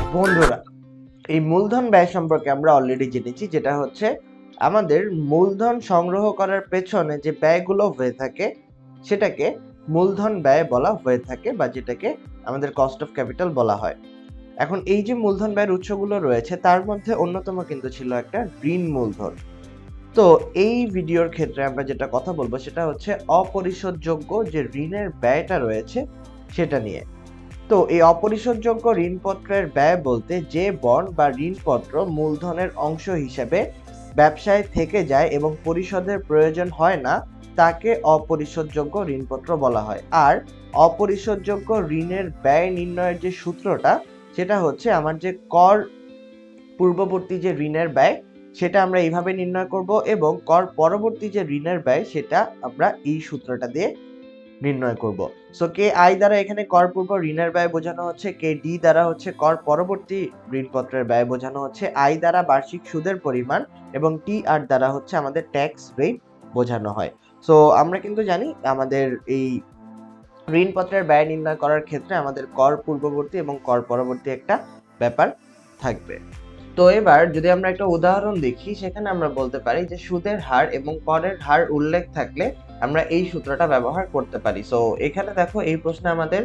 বন্ধুরা, এই মূলধন ব্যয় সম্পর্কে আমরা অলরেডি জেনেছি, যেটা হচ্ছে আমাদের মূলধন সংগ্রহ করার পেছনে যে ব্যয়গুলো হয়ে থাকে সেটাকে মূলধন ব্যয় বলা হয়ে থাকে, বা যেটাকে আমাদের কস্ট অফ ক্যাপিটাল বলা হয়। এখন এই যে মূলধন ব্যয়ের উৎসগুলো রয়েছে তার মধ্যে অন্যতম কিন্তু ছিল একটা ঋণ মূলধন। তো এই ভিডিওর ক্ষেত্রে আমরা যেটা কথা বলবো সেটা হচ্ছে অপরিশোধযোগ্য যে ঋণের ব্যয়টা রয়েছে সেটা নিয়ে। তো এই অপরিশোধযোগ্য ঋণপত্রের ব্যয় বলতে যে বন্ড বা ঋণপত্র মূলধনের অংশ হিসেবে ব্যবসায় থেকে যায় এবং পরিশোধের প্রয়োজন হয় না তাকে অপরিশোধযোগ্য ঋণপত্র বলা হয়। আর অপরিশোধযোগ্য ঋণের ব্যয় নির্ণয়ের যে সূত্রটা সেটা হচ্ছে আমার যে কর পূর্ববর্তী যে ঋণের ব্যয় সেটা আমরা এইভাবে নির্ণয় করব, এবং কর পরবর্তী যে ঋণের ব্যয় সেটা আমরা এই সূত্রটা দিয়ে নির্ণয় করব। সো কে আই দ্বারা এখানে কর পূর্ব ঋণের ব্যয় বোঝানো হচ্ছে, কে ডি দ্বারা হচ্ছে কর পরবর্তী ঋণপত্রের ব্যয় বোঝানো হচ্ছে, আই দ্বারা বার্ষিক সুদের পরিমাণ, এবং টি আর দ্বারা হচ্ছে আমাদের ট্যাক্স রেট বোঝানো হয়। সো আমরা কিন্তু জানি আমাদের এই ঋণপত্রের ব্যয় নির্ণয় করার ক্ষেত্রে আমাদের কর পূর্ববর্তী এবং কর পরবর্তী একটা ব্যাপার থাকবে। তো এবার যদি আমরা একটা উদাহরণ দেখি, সেখানে আমরা বলতে পারি যে সুদের হার এবং করের হার উল্লেখ থাকলে আমরা এই সূত্রটা ব্যবহার করতে পারি। সো এখানে দেখো এই প্রশ্নে আমাদের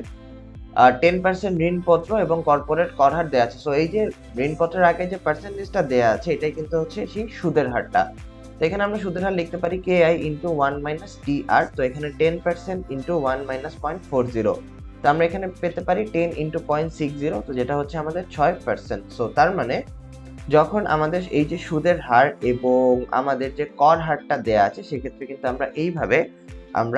10% ঋণপত্র এবং কর্পোরেট কর হার দেওয়া আছে। সো এই যে ঋণপত্রের আগে যে পার্সেন্টেজটা দেওয়া আছে এটাই কিন্তু হচ্ছে সেই সুদের হারটা। তো এখানে আমরা সুদের হার লিখতে পারি K i into 1 minus t r. তো এখানে 10% ইন্টু 1 মাইনাস 0.40। তো আমরা এখানে পেতে পারি 10 ইন্টু 0.60, তো যেটা হচ্ছে আমাদের 6%। সো তার মানে যখন আমাদের এই যে সুদের হার এবং আমাদের যে কর হারটা দেয়া আছে সেক্ষেত্রে কিন্তু আমরা এইভাবে আমরা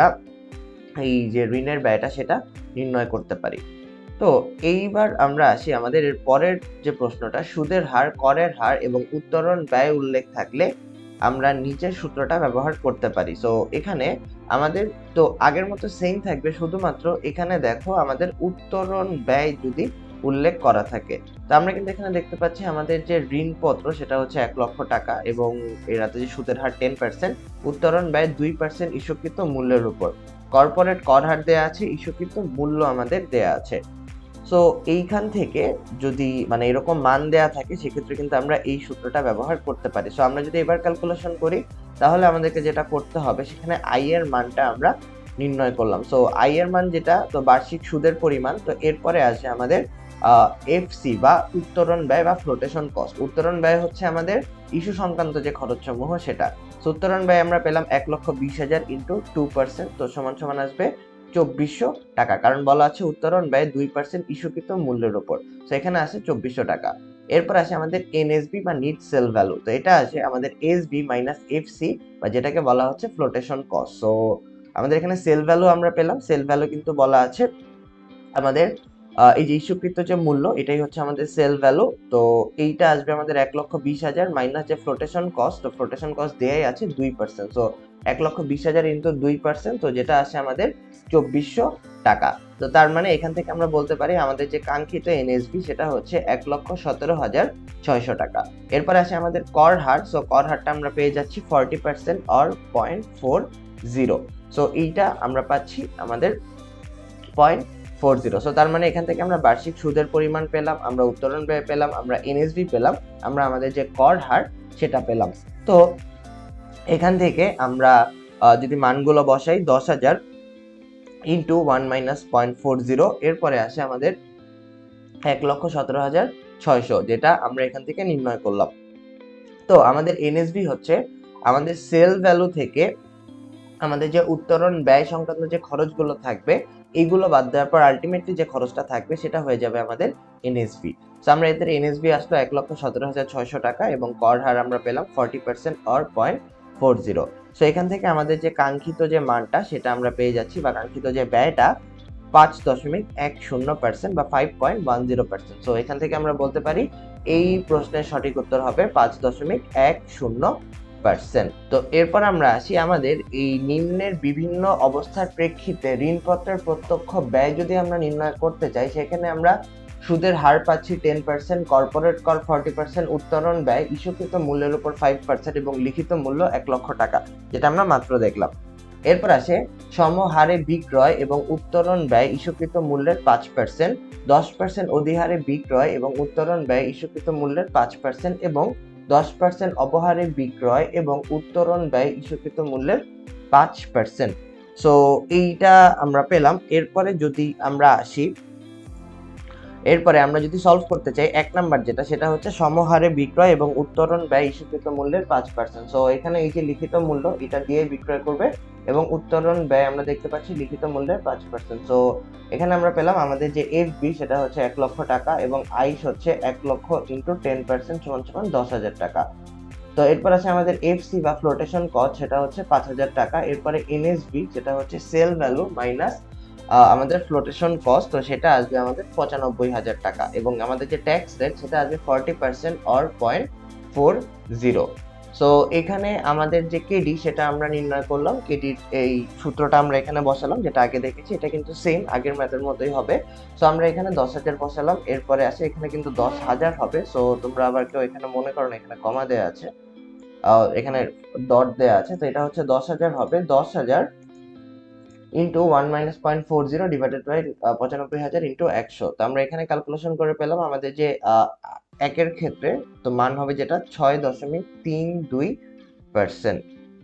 এই যে ঋণের ব্যয়টা সেটা নির্ণয় করতে পারি। তো এইবার আমরা আসি আমাদের এর পরের যে প্রশ্নটা, সুদের হার, করের হার এবং উত্তোলন ব্যয় উল্লেখ থাকলে আমরা নিচের সূত্রটা ব্যবহার করতে পারি। সো এখানে আমাদের তো আগের মতো সেম থাকবে, শুধুমাত্র এখানে দেখো আমাদের উত্তোলন ব্যয় যদি উল্লেখ করা থাকে। তো আমরা কিন্তু এখানে দেখতে পাচ্ছি আমাদের যে ঋণপত্র সেটা হচ্ছে 1 লক্ষ টাকা এবং এরাতে যে সুদের হার 10%, উত্তোলন ব্যয় 2% ইস্যুকৃত মূল্যের উপর, কর্পোরেট কর হার দেয়া আছে, ইস্যুকৃত মূল্য আমাদের দেয়া আছে। সো এইখান থেকে যদি মানে এরকম মান দেয়া থাকে সেক্ষেত্রে কিন্তু আমরা এই সূত্রটা ব্যবহার করতে পারি। সো আমরা যদি এবার ক্যালকুলেশন করি তাহলে আমাদেরকে যেটা করতে হবে, সেখানে আই এর মানটা আমরা নির্ণয় করলাম। সো আই এর মান যেটা, তো বার্ষিক সুদের পরিমাণ, তো এরপরে আসে আমাদের এফসি বা উত্তোলন ব্যয় বা ফ্লোটেশন কস্ট। উত্তোলন ব্যয় হচ্ছে আমাদের ইস্যু সংক্রান্ত যে খরচ সমূহ সেটা। সো উত্তোলন ব্যয় আমরা পেলাম 1,20,000 ইন্টু 2%, তো সমান সমান আসবে 2400 টাকা, কারণ বলা আছে উত্তোলন ব্যয় 2% ইস্যুকৃত মূল্যের উপর। তো এখানে আসে 2400 টাকা। এরপর আসে আমাদের এনএসবি বা নিট সেল ভ্যালু, তো এটা আসে আমাদের এসবি মাইনাস এফসি বা যেটাকে বলা হচ্ছে ফ্লোটেশন কস্ট। সো আমাদের এখানে সেল ভ্যালু আমরা পেলাম, সেল ভ্যালু কিন্তু বলা আছে আমাদের এই যে ইস্যুকৃত যে মূল্য এটাই হচ্ছে আমাদের সেল ভ্যালু। তো এইটা আসবে আমাদের 1,20,000 মাইনাস যে ফ্লোটেশন কস্ট, তো ফ্লোটেশন কস্ট দেয়াই আছে 2%। সো 1,20,000 ইন্টু 2%, তো যেটা আসে আমাদের 2400 টাকা। তো তার মানে এখান থেকে আমরা বলতে পারি আমাদের যে কাঙ্ক্ষিত এনএসবি সেটা হচ্ছে 1,17,600 টাকা। এরপর আসে আমাদের কর হার। সো কর হারটা আমরা পেয়ে যাচ্ছি 40% অর 0.40। সো এইটা আমরা পাচ্ছি আমাদের 0.40। সো তার মানে এখান থেকে আমরা বার্ষিক সুদের পরিমাণ পেলাম, আমরা উত্তোলন ব্যয় পেলাম, আমরা এনএসবি পেলাম, আমরা আমাদের যে কর হার সেটা পেলাম। তো এখান থেকে আমরা যদি মানগুলো বসাই 10,000 ইন্টু 1 মাইনাস 0.40, এরপরে আসে আমাদের 1,17,600, যেটা আমরা এখান থেকে নির্ণয় করলাম। তো আমাদের এনএসবি হচ্ছে আমাদের সেল ভ্যালু থেকে আমাদের যে উত্তোলন ব্যয় সংক্রান্ত যে খরচগুলো থাকবে এইগুলো বাদ দেওয়ার পর আলটিমেটলি যে খরচটা থাকবে সেটা হয়ে যাবে আমাদের এনএসবি। সো আমরা এদের এনএসবি আসলো 1,17,600 টাকা এবং কর হার আমরা পেলাম 40% অর 0.40। সো এখান থেকে আমাদের যে কাঙ্ক্ষিত যে মানটা সেটা আমরা পেয়ে যাচ্ছি, বা কাঙ্ক্ষিত যে ব্যয়টা 5.10% বা 5.10%। সো এখান থেকে আমরা বলতে পারি এই প্রশ্নের সঠিক উত্তর হবে 5.10%। তো এরপর আমরা আসি আমাদের এই নিম্নের বিভিন্ন অবস্থার প্রেক্ষিতে ঋণপত্রের প্রত্যক্ষ ব্যয় যদি আমরা নির্ণয় করতে চাই, সেখানে আমরা সুদের হার পাচ্ছি 10%, কর্পোরেট কর 40%, উত্তোলন ব্যয় ইস্যুকৃত মূল্যের উপর 5% এবং লিখিত মূল্য 1 লক্ষ টাকা, যেটা আমরা মাত্র দেখলাম। এরপর আসে সমহারে বিক্রয় এবং উত্তোলন ব্যয় ইস্যুকৃত মূল্যের 5%, 10% অধিহারে বিক্রয় এবং উত্তোলন ব্যয় ইস্যুকৃত মূল্যের 5% এবং 10% অবহারে বিক্রয় এবং উত্তোলন ব্যয় ইস্যুকৃত মূল্যের 5%। সো এইটা আমরা পেলাম। এরপরে যদি আমরা আসি, এরপরে আমরা যদি সলভ করতে চাই 1 নাম্বার যেটা, সেটা হচ্ছে সমহারে বিক্রয় এবং উত্তোলন ব্যয় ইস্যুকৃত মূল্যের 5%। সো এখানে এই যে লিখিত মূল্য এটা দিয়ে বিক্রয় করবে এবং উত্তোলন ব্যয় আমরা দেখতে পাচ্ছি লিখিত মূল্যের 5%। সো এখানে আমরা পেলাম আমাদের যে এফবি সেটা হচ্ছে 1 লক্ষ টাকা এবং আইস হচ্ছে 1 লক্ষ ইন্টু 10% সমান 10,000 টাকা। তো এরপর আছে আমাদের এফসি বা ফ্লোটেশন কস্ট, সেটা হচ্ছে 5,000 টাকা। এরপরে এনএসবি যেটা হচ্ছে সেল ভ্যালু মাইনাস আমাদের ফ্লোটেশন কস্ট, তো সেটা আসবে আমাদের 95,000 টাকা এবং আমাদের যে ট্যাক্স রেট সেটা আসবে 40% অর 0.40। সো এখানে আমাদের যে কেডি সেটা আমরা নির্ণয় করলাম, কেডির এই সূত্রটা আমরা এখানে বসালাম যেটা আগে দেখেছি, এটা কিন্তু সেম আগের ম্যাথের মতোই হবে। সো আমরা এখানে 10,000 বসালাম, এরপরে আসে এখানে কিন্তু 10,000 হবে। সো তোমরা আবার কেউ এখানে মনে করো না এখানে কমা দেওয়া আছে, এখানে ডট দেওয়া আছে, তো এটা হচ্ছে 10,000 হবে। 10,000 into 1 minus 0.40 divided by 95,000 into 100। তো আমরা এখানে ক্যালকুলেশন করে পেলাম আমাদের যে একের ক্ষেত্রে তো মান হবে যেটা 6.32%।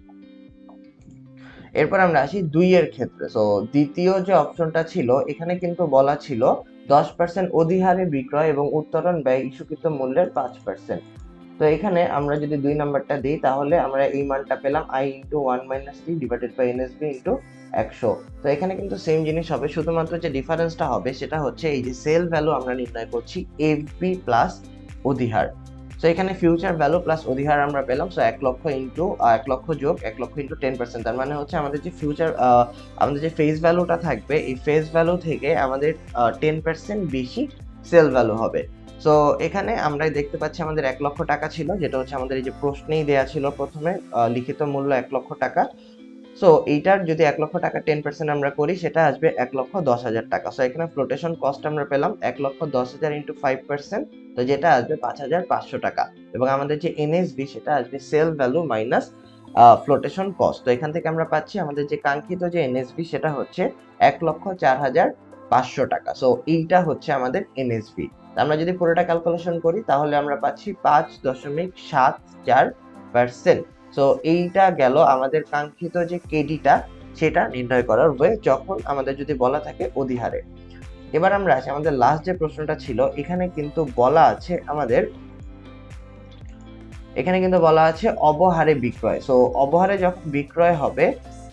এরপর আমরা আসি 2 এর ক্ষেত্রে। সো দ্বিতীয় যে অপশনটা ছিল এখানে কিন্তু বলা ছিল 10% অধিহারে বিক্রয় এবং উত্তোলন ব্যয় ইস্যুকৃত মূল্যের 5%। তো এখানে আমরা যদি 2 নাম্বারটা দিই তাহলে আমরা এই মানটা পেলাম i into 1 minus 3 divided by NSB into 100। তো এখানে কিন্তু সেম জিনিস হবে, শুধুমাত্র যে ডিফারেন্সটা হবে সেটা হচ্ছে এই যে সেল ভ্যালু আমরা নির্ণয় করছি এফবি প্লাস অধিহার। সো এখানে ফিউচার ভ্যালু প্লাস অধিহার আমরা পেলাম। সো 1 লক্ষ ইন্টু 1 লক্ষ যোগ 1 লক্ষ ইন্টু 10%, তার মানে হচ্ছে আমাদের যে ফিউচার আমাদের যে ফেস ভ্যালুটা থাকবে এই ফেস ভ্যালু থেকে আমাদের 10% বেশি সেল ভ্যালু হবে। সো এখানে আমরা দেখতে পাচ্ছি আমাদের 1 লক্ষ টাকা ছিল, যেটা হচ্ছে আমাদের এই যে প্রশ্নেই দেয়া ছিল প্রথমে লিখিত মূল্য 1 লক্ষ টাকা। সো এইটার যদি 1 লক্ষ টাকা 10% আমরা করি সেটা আসবে 1,10,000 টাকা। সো এখানে ফ্লোটেশন কস্ট আমরা পেলাম 1,10,000 ইন্টু 5%, তো যেটা আসবে 5,500 টাকা এবং আমাদের যে এনএসবি সেটা আসবে sale value minus flotation cost. তো এখান থেকে আমরা পাচ্ছি আমাদের যে কাঙ্ক্ষিত যে এনএসবি সেটা হচ্ছে 1,04,500 টাকা। সো এইটা হচ্ছে আমাদের এনএসবি। আমরা যদি পুরোটা ক্যালকুলেশন করি তাহলে আমরা পাচ্ছি 5.74%। সো এইটা গেল আমাদের কাঙ্ক্ষিত যে কেডিটা সেটা নির্ণয় করার ওয়ে যখন আমাদের যদি বলা থাকে অধিহারে। এবার আমরা আসি আমাদের লাস্ট যে প্রশ্নটা ছিল, এখানে কিন্তু বলা আছে অবহারে বিক্রয়। সো অবহারে যখন বিক্রয় হবে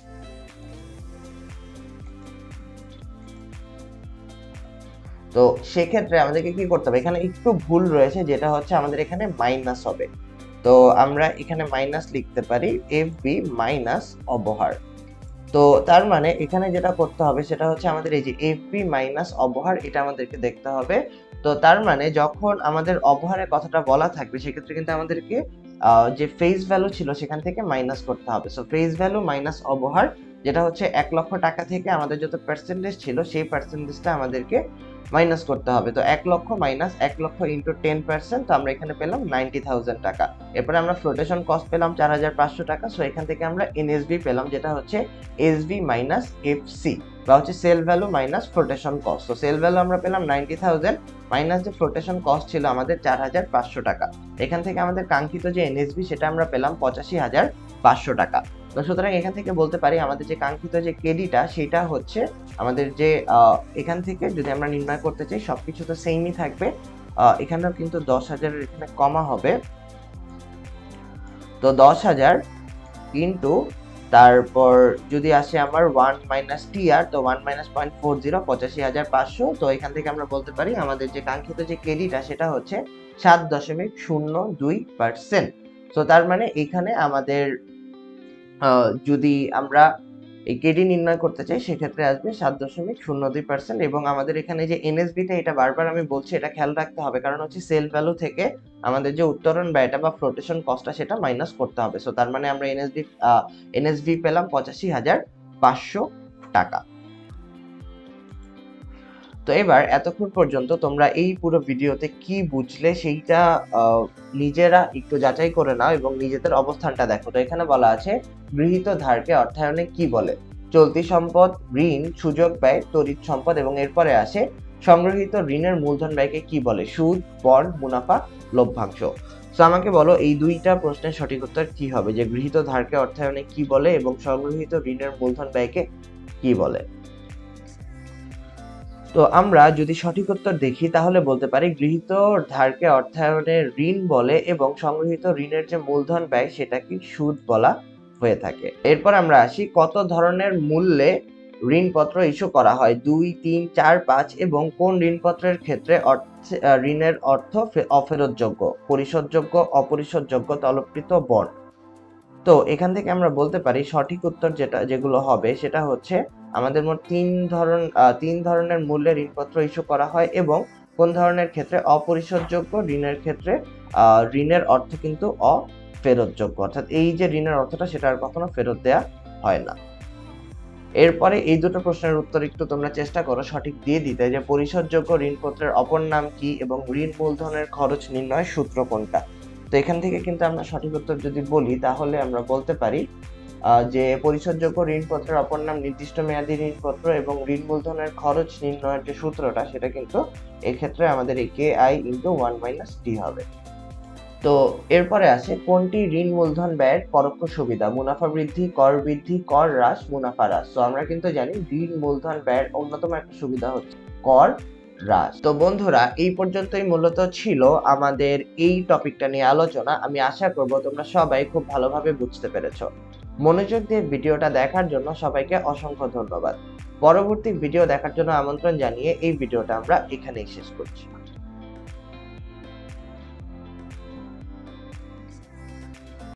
তো সেক্ষেত্রে আমাদেরকে কি করতে হবে, এখানে একটু ভুল রয়েছে যেটা হচ্ছে আমাদের এখানে মাইনাস হবে। তো আমরা এখানে মাইনাস লিখতে পারি এফবি মাইনাস অবহার। তো তার মানে এখানে যেটা করতে হবে সেটা হচ্ছে আমাদের এই যে এফবি মাইনাস অবহার এটা আমাদেরকে দেখতে হবে। তো তার মানে যখন আমাদের অবহারের কথাটা বলা থাকবে সেক্ষেত্রে কিন্তু আমাদেরকে যে ফেস ভ্যালু ছিল সেখান থেকে মাইনাস করতে হবে। সো ফেস ভ্যালু মাইনাস অবহার যেটা হচ্ছে 1 লক্ষ টাকা থেকে আমাদের যত পার্সেন্টেজ ছিল সেই পার্সেন্টেজটা আমাদেরকে মাইনাস করতে হবে। তো 1 লক্ষ মাইনাস 1 লক্ষ ইন্টু 10%, তো আমরা এখানে পেলাম 90,000 টাকা। এরপরে আমরা ফ্লোটেশন কস্ট পেলাম 4,500 টাকা। সো এখান থেকে আমরা এনএসবি পেলাম যেটা হচ্ছে এসবি মাইনাস এফসি বা হচ্ছে sale value minus flotation cost. তো সেল ভ্যালু আমরা পেলাম 90,000 মাইনাস যে ফ্লোটেশন কস্ট ছিল আমাদের 4,500 টাকা। এখান থেকে আমাদের কাঙ্ক্ষিত যে এনএসবি সেটা আমরা পেলাম 85,500 টাকা। তো সুতরাং এখান থেকে বলতে পারি আমাদের যে কাঙ্ক্ষিত যে কেডিটা সেটা হচ্ছে আমাদের যে এখান থেকে যদি আমরা নির্ণয় করতে চাই সবকিছু তো সেমই থাকবে, এখানেও কিন্তু 10,000 এখানে কমা হবে। তো 10,000 ইন্টু তারপর যদি আসে আমার 1 মাইনাস টিআর, তো 1 মাইনাস 0.40 85,500। তো এখান থেকে আমরা বলতে পারি আমাদের যে কাঙ্ক্ষিত যে কেডিটা সেটা হচ্ছে 7.02%। তো তার মানে এখানে আমাদের যদি আমরা এই কেডি নির্ণয় করতে চাই সেক্ষেত্রে আসবে 7.02% এবং আমাদের এখানে যে এনএসবিটা এটা বারবার আমি বলছি এটা খেয়াল রাখতে হবে, কারণ হচ্ছে সেল ভ্যালু থেকে আমাদের যে উত্তোলন ব্যয়টা বা ফ্লোটেশন কস্টটা সেটা মাইনাস করতে হবে। সো তার মানে আমরা এনএসবি পেলাম 85,500 টাকা। তো এবার এতক্ষণ পর্যন্ত তোমরা এই পুরো ভিডিওতে কি বুঝলে সেইটা নিজেরা একটু যাচাই করে নাও এবং নিজেদের অবস্থানটা দেখো। তো এখানে বলা আছে গৃহীত ধারকে অর্থায়নে কি বলে? চলতি সম্পদ, ঋণ, সুযোগ ব্যয়, তড়িৎ সম্পদ এবং এরপরে আসে সংগৃহীত ঋণের মূলধন ব্যয়কে কি বলে? সুদ, বন্ড, মুনাফা, লভ্যাংশ। তো আমাকে বলো এই দুইটা প্রশ্নের সঠিক উত্তর কি হবে, যে গৃহীত ধারকে অর্থায়নে কি বলে এবং সংগৃহীত ঋণের মূলধন ব্যয়কে কি বলে? তো আমরা যদি সঠিক উত্তর দেখি তাহলে বলতে পারি গৃহীত ধারকে অর্থায়নে ঋণ বলে এবং সংগৃহীত ঋণের যে মূলধন ব্যয় সেটাকে সুদ বলা হয়ে থাকে। এরপর আমরা আসি কত ধরনের মূল্যে ঋণপত্র ইস্যু করা হয়? 2, 3, 4, 5 এবং কোন ঋণপত্রের ক্ষেত্রে ঋণের অর্থ অফেরতযোগ্য, পরিশোধযোগ্য, অপরিশোধযোগ্য, তলবকৃত, বন্ড। তো এখান থেকে আমরা বলতে পারি সঠিক উত্তর যেগুলো হবে সেটা হচ্ছে আমাদের মোট তিন ধরনের মূল্যে ঋণপত্র ইস্যু করা হয় এবং কোন ধরনের ক্ষেত্রে অপরিশোধযোগ্য ঋণের ক্ষেত্রে ঋণের অর্থ কিন্তু অফেরতযোগ্য, অর্থাৎ এই যে ঋণের অর্থটা সেটা আর কখনো ফেরত দেয়া হয় না। এরপরে এই দুটো প্রশ্নের উত্তর একটু তোমরা চেষ্টা করো সঠিক দিয়ে দিতে, যে পরিশোধযোগ্য ঋণপত্রের অপর নাম কি এবং ঋণ মূলধনের খরচ নির্ণয়ের সূত্র কোনটা। তো এখান থেকে কিন্তু আমরা সঠিক উত্তর যদি বলি তাহলে আমরা বলতে পারি যে পরিশোধযোগ্য ঋণপত্রের অপর নাম নির্দিষ্ট মেয়াদী ঋণপত্র এবং ঋণ মূলধনের খরচ নির্ণয়ের যে সূত্রটা সেটা কিন্তু এক্ষেত্রে আমাদের এই KI × 1 - D হবে। তো এরপরে আসে কোনটি ঋণ মূলধন ব্যয়ের পরোক্ষ সুবিধা? মুনাফা বৃদ্ধি, কর বৃদ্ধি, কর হ্রাস, মুনাফা হ্রাস। তো আমরা কিন্তু জানি ঋণ মূলধন ব্যয়ের অন্যতম একটা সুবিধা হচ্ছে কর হ্রাস। তো বন্ধুরা এই পর্যন্তই মূলত ছিল আমাদের এই টপিকটা নিয়ে আলোচনা। আমি আশা করব তোমরা সবাই খুব ভালোভাবে বুঝতে পেরেছো। মনোযোগ দিয়ে ভিডিওটা দেখার জন্য সবাইকে অসংখ্য ধন্যবাদ। পরবর্তী ভিডিও দেখার জন্য আমন্ত্রণ জানিয়ে এই ভিডিওটা আমরা এখানেই শেষ করছি।